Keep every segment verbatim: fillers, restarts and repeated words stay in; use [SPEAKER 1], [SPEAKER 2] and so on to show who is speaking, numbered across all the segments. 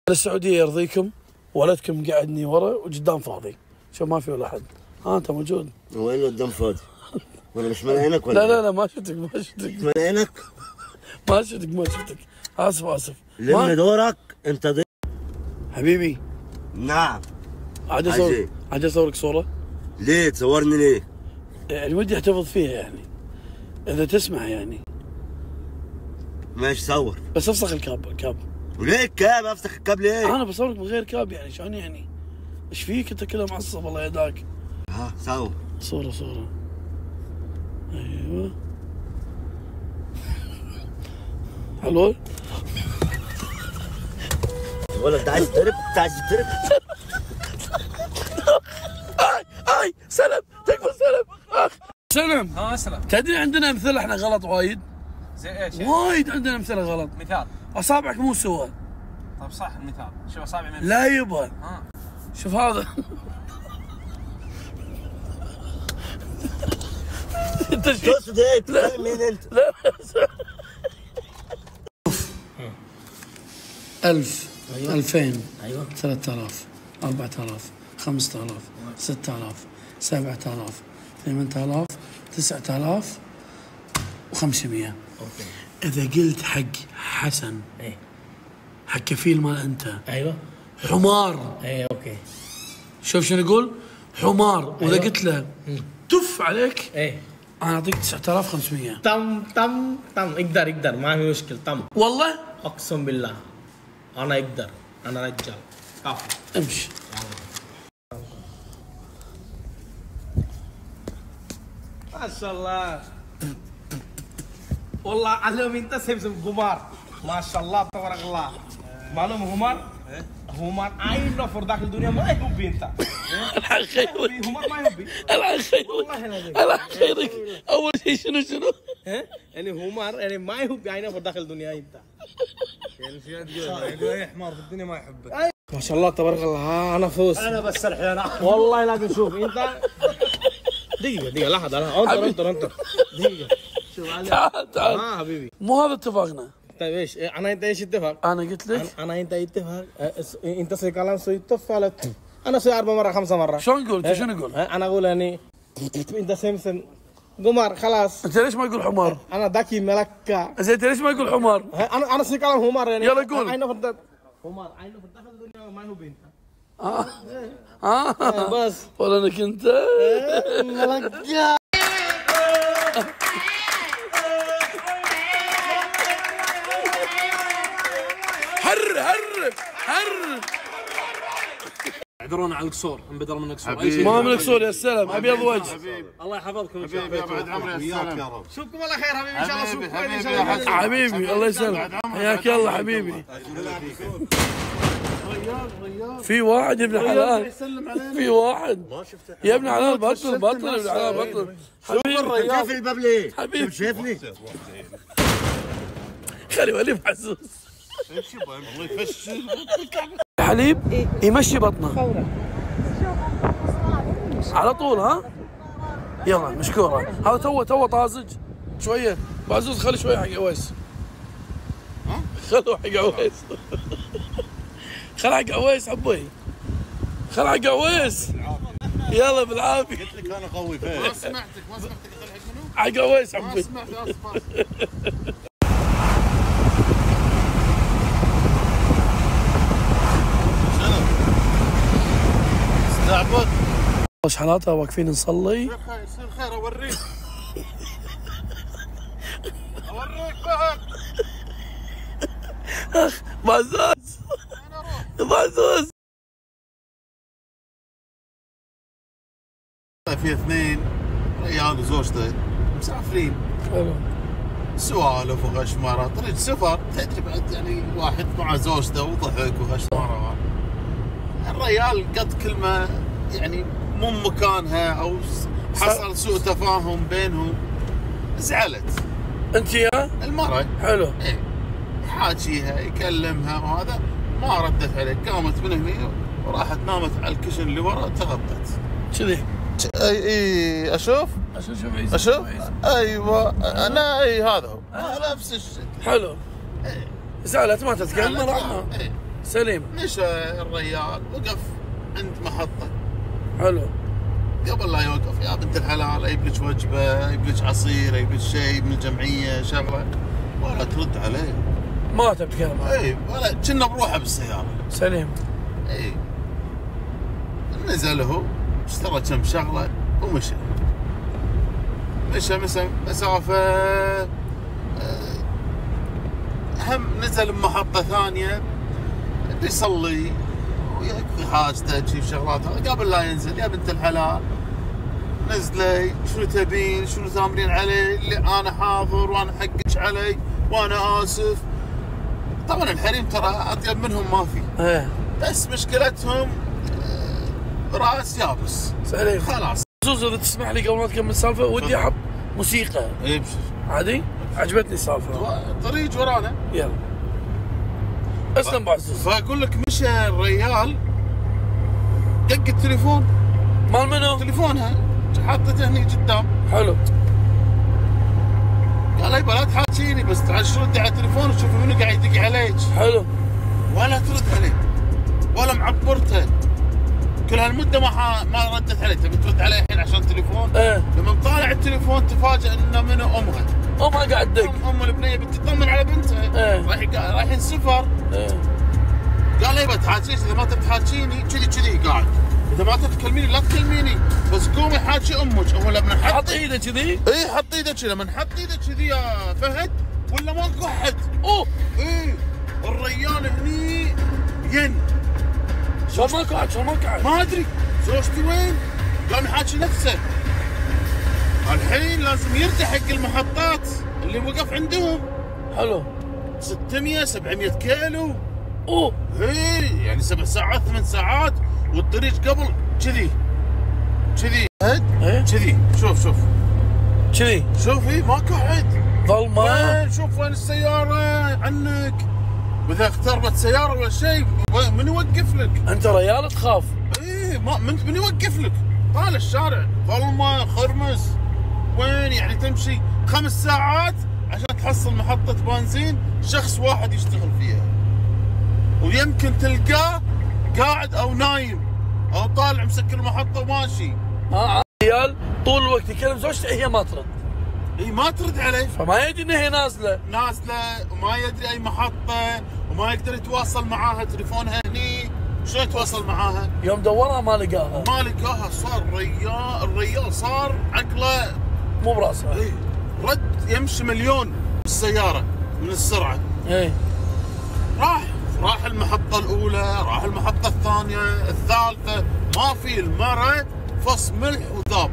[SPEAKER 1] السعوديه يرضيكم ولدكم قاعدني ورا وقدام فاضي، شو ما في ولا احد. ها انت موجود.
[SPEAKER 2] وين قدام فاضي؟ وانا مش من عينك ولا؟
[SPEAKER 1] لا لا لا ما شفتك ما شفتك
[SPEAKER 2] من عينك؟
[SPEAKER 1] ما شفتك ما شفتك اسف اسف.
[SPEAKER 2] لم دورك انت ضيف
[SPEAKER 1] حبيبي.
[SPEAKER 2] نعم.
[SPEAKER 1] عاد اصور عاد اصورك صوره.
[SPEAKER 2] ليه تصورني ليه؟
[SPEAKER 1] يعني ودي احتفظ فيها يعني اذا تسمح يعني.
[SPEAKER 2] ماشي صور.
[SPEAKER 1] بس افسخ الكاب الكاب.
[SPEAKER 2] وليه الكاب؟ افسخ الكاب ليه؟
[SPEAKER 1] انا بصورك من غير كاب يعني شلون يعني؟ ايش فيك انت كله معصب الله يهداك.
[SPEAKER 2] ها صور.
[SPEAKER 1] صورة صورة. ايوه. حلو.
[SPEAKER 2] ولا انت عايز تضرب؟ انت عايز تضرب؟
[SPEAKER 1] اي اي سلم تكفى سلم اخ سلم.
[SPEAKER 3] ها اسلم.
[SPEAKER 1] تدري عندنا امثله احنا غلط وايد.
[SPEAKER 3] زي ايش؟
[SPEAKER 1] وايد عندنا امثله غلط.
[SPEAKER 3] مثال.
[SPEAKER 1] اصابعك مو سوا.
[SPEAKER 3] طيب صح المثال، شوف اصابعي من
[SPEAKER 1] لا يبا.
[SPEAKER 3] ها
[SPEAKER 1] شوف هذا. انت
[SPEAKER 2] تقصد ايه؟ تفهم مين انت؟
[SPEAKER 1] لا ألف
[SPEAKER 2] أيوة.
[SPEAKER 1] ألفين
[SPEAKER 2] ايوه
[SPEAKER 1] ثلاثة آلاف أربعة آلاف خمسة آلاف ستة آلاف سبعة آلاف ثمانية آلاف تسعة آلاف وخمسمية.
[SPEAKER 2] اوكي.
[SPEAKER 1] إذا قلت حق حسن
[SPEAKER 2] ايه
[SPEAKER 1] حق كفيل مال أنت
[SPEAKER 2] ايوه
[SPEAKER 1] حمار.
[SPEAKER 2] ايه اوكي.
[SPEAKER 1] شوف شنو يقول حمار. وإذا
[SPEAKER 2] أيوة.
[SPEAKER 1] قلت له تف عليك
[SPEAKER 2] ايه
[SPEAKER 1] أنا أعطيك تسعة آلاف وخمسمية.
[SPEAKER 4] تم تم تم اقدر اقدر ما في مشكلة. تم
[SPEAKER 1] والله
[SPEAKER 4] اقسم بالله انا اقدر. انا رجال كافي.
[SPEAKER 1] امشي.
[SPEAKER 4] ما شاء الله والله علم انت سمسم قمار ما شاء الله تبارك الله. معلوم قمار قمار عين نفر داخل الدنيا ما يحب انت.
[SPEAKER 1] الحق خيرك
[SPEAKER 4] قمار ما يحب.
[SPEAKER 1] الحق خيرك الحق خيرك. أول شيء شنو شنو؟
[SPEAKER 4] يعني قمار يعني ما يحب عين نفر داخل الدنيا انت.
[SPEAKER 3] يعني في تقول اي حمار في الدنيا ما يحبك.
[SPEAKER 4] ما شاء الله تبارك الله. انا فوز.
[SPEAKER 2] انا بس الحين
[SPEAKER 4] والله لازم شوف انت. دقيقة دقيقة لحظة لحظة انطر انطر انطر دقيقة. شوف
[SPEAKER 1] تعال تعال.
[SPEAKER 4] اه حبيبي
[SPEAKER 1] مو هذا اتفقنا.
[SPEAKER 4] طيب ايش انا انت ايش اتفق؟
[SPEAKER 1] انا قلت لك
[SPEAKER 4] انا, أنا انت اتفق انت سوي كلام سوي اتفق انا سوي اربع مرات خمسة مرات.
[SPEAKER 1] شلون قلت شنو اقول؟
[SPEAKER 4] انا اقول يعني انت سمسم قمر خلاص.
[SPEAKER 1] انت ليش ما يقول حمار؟
[SPEAKER 4] انا ذكي ملكة.
[SPEAKER 1] زين انت ليش ما يقول حمار؟
[SPEAKER 4] انا انا سوي كلام همار يعني.
[SPEAKER 1] يلا قول.
[SPEAKER 4] عينه فرد همار عينه فرد داخل الدنيا ما هو بنت.
[SPEAKER 1] اه اه
[SPEAKER 4] بس
[SPEAKER 1] ولا انك انت
[SPEAKER 4] ملكة.
[SPEAKER 1] حر حر حر.
[SPEAKER 3] اعذرونا على القصور، انبدر من القصور.
[SPEAKER 1] ما هو من الكسور يا سلام ابيض وجه.
[SPEAKER 3] الله يحفظكم ان شاء
[SPEAKER 5] حبيبي
[SPEAKER 3] الله.
[SPEAKER 5] ابعد عمري يا سلام.
[SPEAKER 4] شوفكم الله خير حبيبي ان شاء الله. اشوفكم
[SPEAKER 5] حبيبي
[SPEAKER 4] ان شاء الله.
[SPEAKER 1] حبيبي الله يسلمك حياك الله حبيبي. في واحد يا ابن حلال في واحد يا ابن حلال بطل بطل يا ابن حلال بطل حبيبي.
[SPEAKER 2] قافل الباب ليه؟
[SPEAKER 1] حبيبي
[SPEAKER 2] شايفني؟
[SPEAKER 1] خلي ولي محسوس.
[SPEAKER 5] الله يفشل.
[SPEAKER 1] حليب يمشي بطنه على طول. ها يلا مشكوره. هذا تو تو طازج شويه. بعزوز خلي شويه حق عويس. خلوا حق عويس. خل حق عويس عبي. خل حق عويس. يلا بالعافيه.
[SPEAKER 5] قلت لك انا قوي فيه. ما سمعتك ما سمعتك الحين شنو؟
[SPEAKER 1] حق عويس عبي.
[SPEAKER 5] ما سمعت اسف. استعبط.
[SPEAKER 1] ايش حالاتها واقفين نصلي.
[SPEAKER 5] يصير خير اوريك. اوريك فهد.
[SPEAKER 1] اخ بعزوز بعزوز.
[SPEAKER 5] في اثنين ريال وزوجته مسافرين.
[SPEAKER 1] حلو.
[SPEAKER 5] سوالف وغشمره طريق سفر تدري بعد يعني واحد مع زوجته وضحك وغشمره. الريال قد كلمه يعني مو مكانها او حصل سوء تفاهم بينهم زعلت.
[SPEAKER 1] انت يا
[SPEAKER 5] المرأة
[SPEAKER 1] حلو.
[SPEAKER 5] ايه يحاكيها يكلمها وهذا ما ردت عليه. قامت من هني وراحت نامت على الكشن اللي ورا تغبت
[SPEAKER 1] كذي.
[SPEAKER 5] اي اي اشوف
[SPEAKER 1] اشوف شوف عيسى.
[SPEAKER 5] اشوف ايوه انا اي هذا هو نفس الشيء.
[SPEAKER 1] حلو.
[SPEAKER 5] ايه
[SPEAKER 1] زعلت ما تتكلم
[SPEAKER 5] زعلت،
[SPEAKER 1] رحمه.
[SPEAKER 5] ايه
[SPEAKER 1] سليم.
[SPEAKER 5] مشى الريال وقف عند محطه.
[SPEAKER 1] حلو.
[SPEAKER 5] قبل لا يوقف يا بنت الحلال يجيب لك وجبه، يجيب لك عصير، يجيب لك شيء من الجمعيه شغله، ولا ترد عليه.
[SPEAKER 1] ما تبي تتكلم معه.
[SPEAKER 5] اي ولا كنا بروحه بالسياره.
[SPEAKER 1] سليم.
[SPEAKER 5] اي نزل هو اشترى كم شغله ومشى. مشى مشى مسافه هم نزل بمحطه ثانيه بيصلي ويقضي حاجته شي شغلات قبل لا ينزل. يا بنت الحلال نزلي شنو تبين شنو ثامرين علي اللي انا حاضر وانا حقك علي وانا اسف. طبعا الحريم ترى اطيب منهم ما في.
[SPEAKER 1] ايه.
[SPEAKER 5] بس مشكلتهم راس يابس.
[SPEAKER 1] سليم.
[SPEAKER 5] خلاص.
[SPEAKER 1] زوز اذا تسمح لي قبل ما تكمل السالفه ودي احط موسيقى.
[SPEAKER 5] اي بشر.
[SPEAKER 1] عادي؟ عجبتني السالفه.
[SPEAKER 5] طريق ورانا.
[SPEAKER 1] يلا. اسلم ابو عزوز.
[SPEAKER 5] فاقول لك مشى الريال دق التليفون.
[SPEAKER 1] مال منو؟
[SPEAKER 5] تليفونها حطته هني قدام.
[SPEAKER 1] حلو.
[SPEAKER 5] قال يبا لا تحاكيني بس تعال رد على التليفون وشوفي منو قاعد يدق عليك.
[SPEAKER 1] حلو.
[SPEAKER 5] ولا ترد عليه ولا معبرته. كل هالمده ما ح... ما ردت عليه. تبي ترد عليه الحين عشان تليفون؟
[SPEAKER 1] ايه.
[SPEAKER 5] لما طالع التليفون تفاجئ انه منو امها.
[SPEAKER 1] امها قاعد تدق.
[SPEAKER 5] ام, أم البنيه بتطمن على بنتها.
[SPEAKER 1] ايه.
[SPEAKER 5] رايح رايحين سفر.
[SPEAKER 1] ايه.
[SPEAKER 5] قال يبا تحاكيني اذا ما تبي تحاكيني كذي كذي قاعد. اذا ما تبي تكلميني لا تكلميني بس قومي حاكي امك. هو لما نحط
[SPEAKER 1] حط ايده كذي.
[SPEAKER 5] اي حط ايده كذي. لما نحط ايده كذي يا فهد ولا ماكو احد.
[SPEAKER 1] اوه.
[SPEAKER 5] اي الريال هني ين.
[SPEAKER 1] شلون ما قاعد شلون ما قاعد؟
[SPEAKER 5] ما ادري زوجتي وين؟ قام يحاكي نفسه. الحين لازم يرجع حق المحطات اللي وقف عندهم.
[SPEAKER 1] حلو.
[SPEAKER 5] ستمية سبعمية كيلو.
[SPEAKER 1] اوه.
[SPEAKER 5] اي يعني سبع ساعات ثمان ساعات والطريق قبل كذي كذي
[SPEAKER 1] ايه
[SPEAKER 5] كذي. شوف شوف
[SPEAKER 1] كذي.
[SPEAKER 5] شوف اي ماكو احد.
[SPEAKER 1] ظلمه.
[SPEAKER 5] وين شوف وين السيارة عنك. واذا اختربت سيارة ولا شيء من يوقف لك؟
[SPEAKER 1] انت ريال تخاف.
[SPEAKER 5] ايه ما من من يوقف لك؟ طال الشارع ظلمة خرمس. وين يعني تمشي خمس ساعات عشان تحصل محطة بنزين شخص واحد يشتغل فيها. ويمكن تلقاه قاعد او نايم او طالع مسكر المحطة وماشي.
[SPEAKER 1] اه ريال طول الوقت يكلم زوجته هي ما ترد.
[SPEAKER 5] اي ما ترد عليه.
[SPEAKER 1] فما يدري ان هي نازله.
[SPEAKER 5] نازله وما يدري اي محطه وما يقدر يتواصل معاها. تليفونها هني شلون يتواصل معاها؟
[SPEAKER 1] يوم دورها ما لقاها.
[SPEAKER 5] ما لقاها. صار ريال الريال صار عقله
[SPEAKER 1] مو براسها.
[SPEAKER 5] اي رد يمشي مليون بالسياره من السرعه.
[SPEAKER 1] ايه.
[SPEAKER 5] راح راح المحطه الاولى راح المحطه الثانيه الثالثه ما في المره فص ملح وذاب.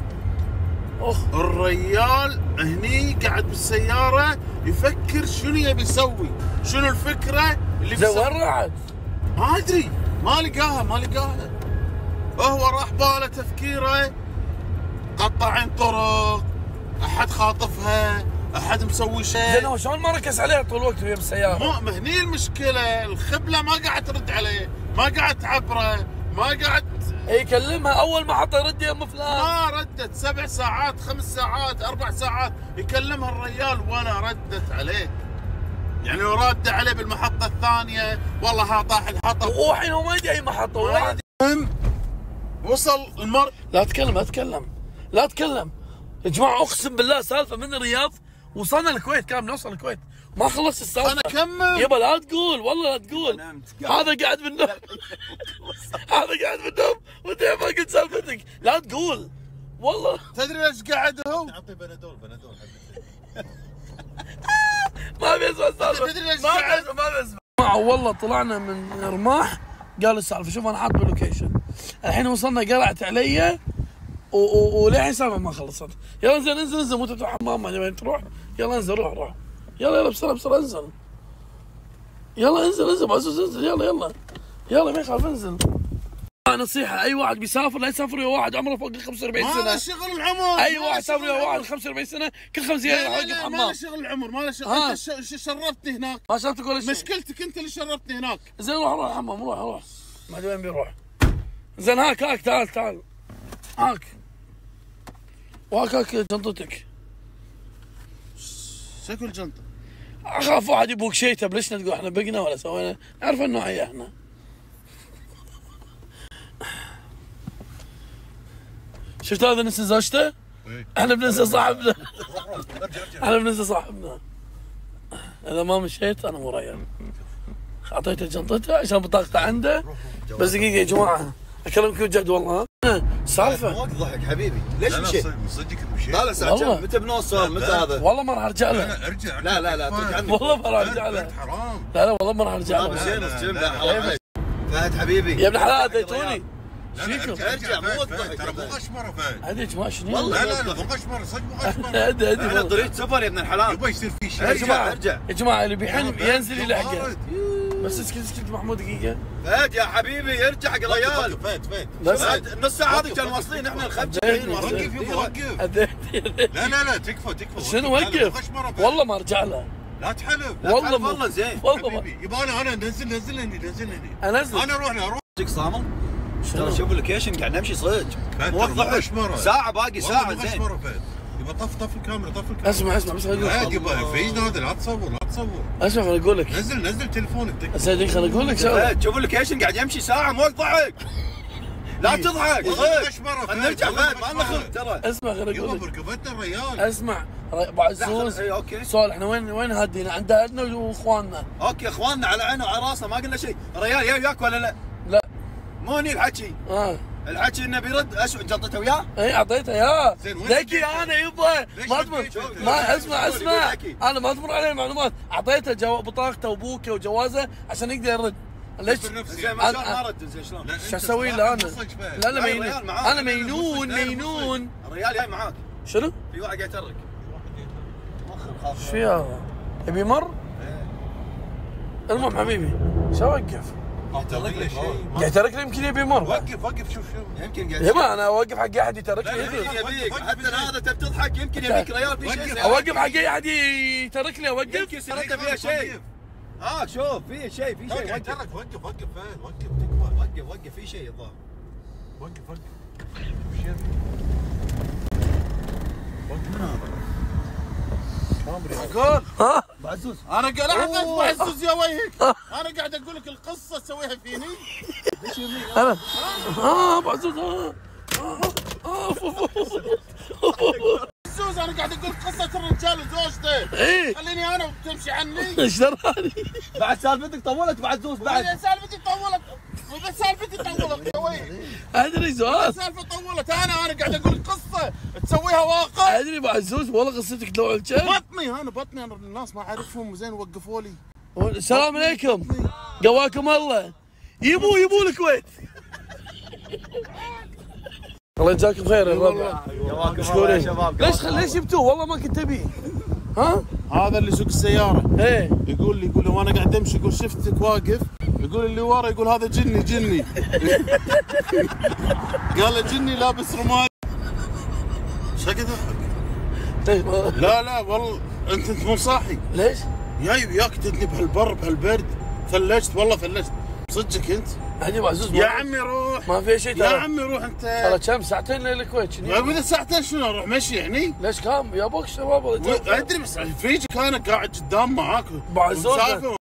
[SPEAKER 1] اخ.
[SPEAKER 5] الريال هني قاعد بالسياره يفكر شنو يبي يسوي. شنو الفكره اللي
[SPEAKER 1] زين وين راحت؟
[SPEAKER 5] ما ادري ما لقاها ما لقاها. هو راح باله تفكيره قطاعين طرق احد خاطفها احد مسوي شيء.
[SPEAKER 1] زين هو شلون ما ركز عليها طول الوقت وهي بالسياره؟
[SPEAKER 5] ما هني المشكله. الخبله ما قاعد ترد عليه ما قاعد تعبره ما قاعد
[SPEAKER 1] يكلمها اول ما حط يرد يا ام فلان.
[SPEAKER 5] ما ردت. سبع ساعات خمس ساعات اربع ساعات يكلمها الريال ولا ردت عليه. يعني لو رد عليه بالمحطه الثانيه والله ها طاح الحطب.
[SPEAKER 1] هو الحين هو ما يدري اي محطه وين.
[SPEAKER 5] المهم وصل المر.
[SPEAKER 1] لا تكلم لا تكلم لا تكلم يا جماعه اقسم بالله سالفه من الرياض وصلنا الكويت. كان بنوصل الكويت ما خلصت السالفه.
[SPEAKER 5] انا كمل
[SPEAKER 1] يبا لا تقول والله لا تقول. هذا قاعد بالنوم. هذا قاعد بالنوم وانت ما قلت سالفتك. لا تقول والله.
[SPEAKER 5] تدري ليش قاعد هو؟
[SPEAKER 2] اعطي بنادول بنادول
[SPEAKER 1] ما ابي اسمع السالفه.
[SPEAKER 5] تدري ليش
[SPEAKER 1] ما ابي
[SPEAKER 5] قاعد؟
[SPEAKER 1] اسمع ما ابي اسمع. جماعه والله طلعنا من رماح قال السالفه. شوف انا حاط باللوكيشن. الحين وصلنا قرعت علي وللحين السالفه ما خلصت. يلا انزل انزل انزل مو تروح حمام ما وين تروح. يلا انزل روح روح. يلا يلا بسرعه بسرعه انزل. يلا انزل انزل عزوز انزل يلا يلا يلا ما يخالف انزل. نصيحة أي واحد بيسافر لا يسافر ويا واحد عمره فوق ال خمسة وأربعين سنة.
[SPEAKER 5] ما له شغل العمر.
[SPEAKER 1] أي واحد سافر ويا واحد خمسة وأربعين سنة كل خمس أيام يروح يوقف
[SPEAKER 5] ما
[SPEAKER 1] حمام.
[SPEAKER 5] له شغل العمر ما له شغل.
[SPEAKER 1] ها.
[SPEAKER 5] انت ش- شربتني هناك.
[SPEAKER 1] ما شربتك ولا شيء.
[SPEAKER 5] مشكلتك انت اللي شربتني هناك.
[SPEAKER 1] زين روح روح حمام روح روح. ما أدري وين بيروح. زين هاك هاك تعال تعال. هاك. وهاك هاك جنطتك.
[SPEAKER 5] شكل جنطه.
[SPEAKER 1] اخاف واحد يبوك شيته ليش تقول احنا بقنا ولا سوينا؟ نعرف النوعيه احنا. شفت هذا ننسى زوجته؟ احنا بننسى صاحبنا. احنا بننسى صاحبنا. اذا ما مشيت انا مو ريال. اعطيته جنطته عشان بطاقته عنده. بس دقيقه يا جماعه اكلمكم جد والله. سالفه
[SPEAKER 2] مو ضحك حبيبي، ليش مشيت؟
[SPEAKER 5] صدقك مشيت؟
[SPEAKER 2] لا لا ساعة
[SPEAKER 1] والله.
[SPEAKER 2] كم؟ متى بنوصل؟ متى هذا؟
[SPEAKER 1] والله ما راح ارجع له.
[SPEAKER 5] لا ارجع
[SPEAKER 2] لا لا لا ترك عني.
[SPEAKER 1] والله ما راح ارجع له.
[SPEAKER 5] حرام.
[SPEAKER 1] لا لا والله ما راح ارجع
[SPEAKER 2] لا
[SPEAKER 1] له.
[SPEAKER 2] مشينا استلم لا حرام عليك. فهد حبيبي
[SPEAKER 1] يا ابن الحلال اديتوني.
[SPEAKER 5] لا لا
[SPEAKER 1] شيكم؟
[SPEAKER 5] ارجع
[SPEAKER 2] ارجع، مو
[SPEAKER 5] فهد،
[SPEAKER 2] وقت
[SPEAKER 5] فهد،
[SPEAKER 2] ضحك
[SPEAKER 5] ترى
[SPEAKER 2] يا
[SPEAKER 5] مو
[SPEAKER 2] فهد.
[SPEAKER 5] غشمره فهد.
[SPEAKER 1] اديت ما شنو؟
[SPEAKER 2] والله.
[SPEAKER 5] لا لا لا مو غشمره صدق مو غشمره.
[SPEAKER 1] ادي ادي
[SPEAKER 2] انا طريق سفر يا ابن الحلال.
[SPEAKER 5] يبغى يصير في شيء.
[SPEAKER 1] يا جماعه
[SPEAKER 2] ارجع.
[SPEAKER 1] يا جماعه اللي بيحن ينزل يلحقه.
[SPEAKER 5] بارد.
[SPEAKER 1] بس اسكت اسكت محمود دقيقه.
[SPEAKER 2] فهد يا حبيبي ارجع حق الريال.
[SPEAKER 5] وقف فهد فهد.
[SPEAKER 1] بس
[SPEAKER 2] فهد نص ساعة هذه كانوا واصلين احنا الخمسة جايين
[SPEAKER 5] وقف
[SPEAKER 2] واصلين.
[SPEAKER 5] يبا وقف.
[SPEAKER 1] اديت
[SPEAKER 5] لا لا لا تكفى تكفى.
[SPEAKER 1] شنو
[SPEAKER 5] لا، لا، مو
[SPEAKER 1] وقف؟
[SPEAKER 5] غشمرة فهد.
[SPEAKER 1] والله ما ارجع له.
[SPEAKER 5] لا تحلف.
[SPEAKER 1] والله
[SPEAKER 2] والله
[SPEAKER 1] ما-
[SPEAKER 2] والله زين.
[SPEAKER 1] والله ما
[SPEAKER 5] حبيبي يبا انا انا نزل نزل هني نزل هني.
[SPEAKER 1] انزل.
[SPEAKER 5] انا اروح له اروح.
[SPEAKER 2] صدق صامل؟
[SPEAKER 1] شنو؟
[SPEAKER 2] ترى شوف اللوكيشن قاعد نمشي صدق.
[SPEAKER 5] فهد،
[SPEAKER 2] مو
[SPEAKER 5] ترى مو
[SPEAKER 2] ضحك.
[SPEAKER 5] غشمرة.
[SPEAKER 2] ساعة باقي
[SPEAKER 5] والله
[SPEAKER 2] ساعة
[SPEAKER 5] مو
[SPEAKER 2] زين.
[SPEAKER 5] غشمرة فهد. يبا طف طف الكاميرا طف الكاميرا.
[SPEAKER 1] اسمع اسمع بس
[SPEAKER 5] لا
[SPEAKER 1] اقول
[SPEAKER 5] يبا في نادي لا تصور لا تصور.
[SPEAKER 1] اسمع خليني اقول لك.
[SPEAKER 5] نزل نزل تليفونك تكفى.
[SPEAKER 1] صدق خليني اقول لك شغله.
[SPEAKER 2] فهد شوف اللوكيشن قاعد يمشي ساعة مو ضحك. لا تضحك
[SPEAKER 5] والله
[SPEAKER 2] صدق.
[SPEAKER 5] غشمرة فهد.
[SPEAKER 2] نرجع
[SPEAKER 5] والله
[SPEAKER 2] فهد ما
[SPEAKER 5] غشمرة.
[SPEAKER 2] نخرج ترى.
[SPEAKER 1] اسمع خليني
[SPEAKER 5] يبا
[SPEAKER 1] اقول لك.
[SPEAKER 5] بركبتنا الريال.
[SPEAKER 1] اسمع ابو عزوز
[SPEAKER 2] اي اوكي
[SPEAKER 1] سؤال احنا وين وين هادينا؟ عند اهلنا واخواننا.
[SPEAKER 2] اوكي اخواننا على عينه وعلى راسنا ما قلنا شيء. ريال يا وياك ولا لا؟
[SPEAKER 1] لا.
[SPEAKER 2] مو هني الحكي.
[SPEAKER 1] اه
[SPEAKER 2] الحكي انه بيرد اسوء جلطته وياه.
[SPEAKER 1] اي اعطيته يا
[SPEAKER 5] زين، وين
[SPEAKER 1] ذكي
[SPEAKER 5] وديته؟
[SPEAKER 1] انا يبا
[SPEAKER 5] ليش
[SPEAKER 1] ما تمر
[SPEAKER 5] وديته؟
[SPEAKER 1] ما اسمع
[SPEAKER 2] يقول- يقول
[SPEAKER 1] اسمع
[SPEAKER 2] ذكي.
[SPEAKER 1] انا ما تمر علي المعلومات. اعطيته جو... بطاقته وبوكه وجوازه عشان يقدر يرد. ليش؟
[SPEAKER 5] يصير نفسي.
[SPEAKER 2] زين ما
[SPEAKER 1] أنا-
[SPEAKER 2] شلون ما رد زين شلون؟
[SPEAKER 5] لا،
[SPEAKER 1] شو
[SPEAKER 5] أنت
[SPEAKER 1] اسوي
[SPEAKER 5] صراحة
[SPEAKER 1] له انا؟
[SPEAKER 5] مصج فهد.
[SPEAKER 1] لا لا
[SPEAKER 2] لا،
[SPEAKER 1] مينون
[SPEAKER 2] الريال معاك.
[SPEAKER 1] انا مينون
[SPEAKER 5] لا، لا،
[SPEAKER 1] مينون.
[SPEAKER 2] الريال جاي معاك.
[SPEAKER 1] شنو؟
[SPEAKER 2] في واحد قاعد يترك.
[SPEAKER 1] ايش في هذا؟ يبي مر؟ المهم حبيبي شو اوقف؟
[SPEAKER 5] يترك له شيء.
[SPEAKER 1] قاعد يترك لي يمكن يبي مر.
[SPEAKER 5] وقف وقف شوف شوف.
[SPEAKER 2] يمكن قاعد
[SPEAKER 1] يبا انا اوقف حق احد يترك
[SPEAKER 5] لا، لا،
[SPEAKER 1] لي.
[SPEAKER 2] يمكن يبيك
[SPEAKER 5] وقف-
[SPEAKER 2] حتى
[SPEAKER 5] وقف-
[SPEAKER 2] هذا تبي تضحك يمكن يبيك ريال في شيء.
[SPEAKER 5] وقف-
[SPEAKER 1] اوقف حق اي احد يترك لي اوقف.
[SPEAKER 2] يمكن سيارته فيها شيء. اه شوف في شيء في شيء
[SPEAKER 5] وقف
[SPEAKER 2] وقف
[SPEAKER 5] وقف وقف وقف فهد وقف تكفى.
[SPEAKER 2] وقف وقف في شيء الظاهر.
[SPEAKER 5] وقف وقف. وش يبي؟
[SPEAKER 1] قول ها
[SPEAKER 2] بعزوز
[SPEAKER 5] انا قاعد لحظه ابو عزوز يا وجهك. انا قاعد اقول لك القصه تسويها فيني.
[SPEAKER 1] انا اه ابو عزوز اه
[SPEAKER 5] عزوز انا قاعد اقول قصه الرجال وزوجته.
[SPEAKER 1] ايه
[SPEAKER 5] خليني انا وتمشي عني.
[SPEAKER 1] ايش دراني؟
[SPEAKER 2] بعد سالفتك طولت بعزوز بعد.
[SPEAKER 5] بعد سالفتي طولت. بس سالفتي طولت يا ويلي.
[SPEAKER 1] ادري سؤال
[SPEAKER 5] السالفه طولت انا انا قاعد اقول قصه تسويها واقع.
[SPEAKER 1] ادري ابو عزوز والله قصتك تلوع الكلب.
[SPEAKER 5] بطني انا بطني انا الناس ما اعرفهم زين وقفوا لي.
[SPEAKER 1] السلام عليكم قواكم الله. يبو يبو الكويت. الله يجزاكم خير يا الربع. مشكورين. ليش خل- ليش جبتوه والله ما كنت ابيه. ها؟
[SPEAKER 5] هذا اللي يسوق السياره
[SPEAKER 1] ايه
[SPEAKER 5] يقول لي يقول لي وانا قاعد امشي يقول شفتك واقف يقول اللي ورا يقول هذا جني جني. قال له جني لابس رماد. ايش قاعد تضحك؟ لا لا والله انت انت مو صاحي.
[SPEAKER 1] ليش؟
[SPEAKER 5] جاي وياك تدني بهالبر بهالبرد. ثلجت والله ثلجت. صدقك انت؟
[SPEAKER 1] عادي ابو عزوز
[SPEAKER 5] يا
[SPEAKER 1] ما-
[SPEAKER 5] عمي روح.
[SPEAKER 1] ما في شيء
[SPEAKER 5] يا
[SPEAKER 1] ترى.
[SPEAKER 5] عمي روح انت.
[SPEAKER 1] ترى كم ساعتين للكويت شنو؟
[SPEAKER 5] ما بدي ساعتين شنو اروح مشي يعني؟
[SPEAKER 1] ليش كم يا ابوك شباب الله يجزاك خير.
[SPEAKER 5] ادري بس فيجي انا قاعد قدام معاك
[SPEAKER 1] أبو عزوز.
[SPEAKER 5] ومسافر